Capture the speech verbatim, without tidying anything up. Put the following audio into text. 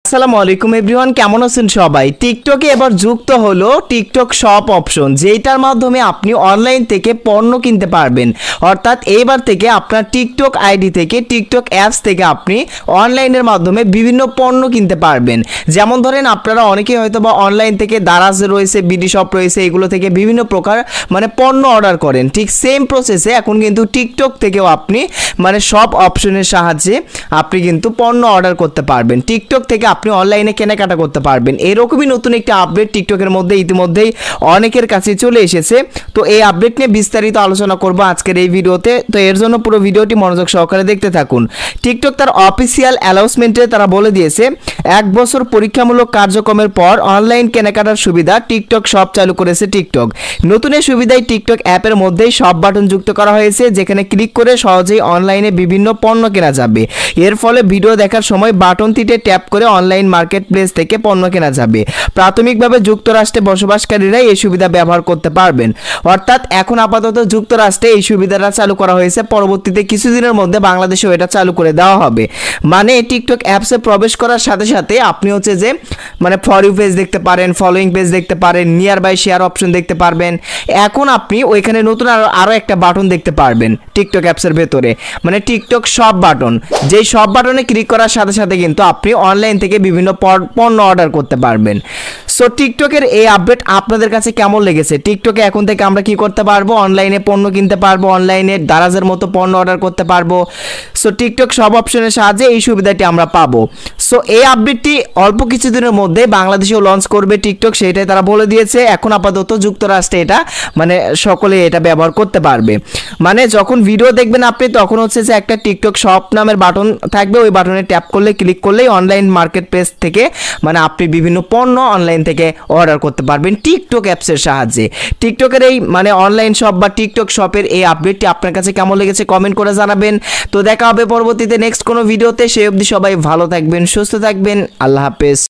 আসসালামু আলাইকুম এভরিওয়ান, কেমন আছেন সবাই। টিকটকে এবার যুক্ত হলো টিকটক শপ অপশন, যেটার মাধ্যমে আপনি অনলাইন থেকে পণ্য কিনতে পারবেন। অর্থাৎ এইবার থেকে আপনার টিকটক আইডি থেকে টিকটক অ্যাপস থেকে আপনি অনলাইনের মাধ্যমে বিভিন্ন পণ্য কিনতে পারবেন। যেমন ধরেন আপনারা অনেকেই হয়তো বা অনলাইন থেকে দারাজ রয়েছে, বিডি শপ রয়েছে, এগুলো থেকে বিভিন্ন প্রকার মানে পণ্য অর্ডার করেন। ঠিক সেম প্রসেসে এখন কিন্তু টিকটক থেকেও আপনি মানে শপ অপশনের সাহায্যে আপনি কিন্তু পণ্য অর্ডার করতে পারবেন। টিকটক থেকে আপনি অনলাইনে কেনাকাটা করতে পারবেন। এরকমই নতুন একটি আপডেট টিকটকের মধ্যে ইতিমধ্যেই অনেকের কাছে চলে এসেছে। তো এই আপডেট নিয়ে বিস্তারিত আলোচনা করব আজকের এই ভিডিওতে। তো এর জন্য পুরো ভিডিওটি মনোযোগ সহকারে দেখতে থাকুন। টিকটক তার অফিসিয়াল অ্যানাউন্সমেন্টে তারা বলে দিয়েছে, এক বছর পরীক্ষামূলক কার্যক্রমের পর অনলাইন কেনাকাটার সুবিধা টিকটক শপ চালু করেছে টিকটক। নতুন এই সুবিধায় টিকটক অ্যাপের মধ্যেই শপ বাটন যুক্ত করা হয়েছে, যেখানে ক্লিক করে সহজেই অনলাইনে বিভিন্ন পণ্য কেনা যাবে। এর ফলে ভিডিও দেখার সময় বাটনটিতে ট্যাপ করে অনলাইন মার্কেট প্লেস থেকে পণ্য কেনা যাবে। প্রাথমিকভাবে যুক্তরাষ্ট্রে বসবাসকারীরাই এই সুবিধা ব্যবহার করতে পারবেন। অর্থাৎ এখন আপাতত যুক্তরাষ্ট্রে এই সুবিধাটা চালু করা হয়েছে, পরবর্তীতে কিছুদিনের মধ্যে বাংলাদেশেও এটা চালু করে দেওয়া হবে। মানে টিকটক অ্যাপসে প্রবেশ করার সাথে সাথে আপনি হচ্ছে যে মানে ফর ইউ পেজ দেখতে পারেন, ফলোয়িং পেজ দেখতে পারেন, নিয়ার বাই শেয়ার অপশন দেখতে পারবেন। এখন আপনি ওইখানে নতুন আরো আরও একটা বাটন দেখতে পারবেন টিকটক অ্যাপসের ভেতরে, মানে টিকটক শপ বাটন। যেই শপ বাটনে ক্লিক করার সাথে সাথে কিন্তু আপনি অনলাইন থেকে বিভিন্ন পণ্য অর্ডার করতে পারবেন। সো টিকটকের এই আপডেট আপনাদের কাছে কেমন লেগেছে? টিকটকে এখন থেকে আমরা কি করতে পারবো? অনলাইনে পণ্য কিনতে পারবো, অনলাইনে দারাজের মতো পণ্য অর্ডার করতে পারবো। সো টিকটক সব অপশনের সাহায্যে এই সুবিধাটি আমরা পাবো। সো এই আপডেটটি অল্প কিছুদিনের মধ্যে বাংলাদেশেও লঞ্চ করবে টিকটক, সেটাই তারা বলে দিয়েছে। এখন আপাতত যুক্তরাষ্ট্রে এটা মানে সকলে এটা ব্যবহার করতে পারবে। মানে যখন ভিডিও দেখবেন আপনি, তখন হচ্ছে যে একটা টিকটক শপ নামের বাটন থাকবে, ওই বাটনে ট্যাপ করলে ক্লিক করলেই অনলাইন মার্কেট প্লেস থেকে মানে আপনি বিভিন্ন পণ্য অনলাইন থেকে অর্ডার করতে পারবেন টিকটক অ্যাপসের সাহায্যে। টিকটকের এই মানে অনলাইন শপ বা টিকটক শপের এই আপডেটটি আপনার কাছে কেমন লেগেছে কমেন্ট করে জানাবেন। তো দেখা হবে পরবর্তীতে নেক্সট কোনো ভিডিওতে। সেই অবধি সবাই ভালো থাকবেন, সুস্থ থাকবেন। আল্লাহ হাফেজ।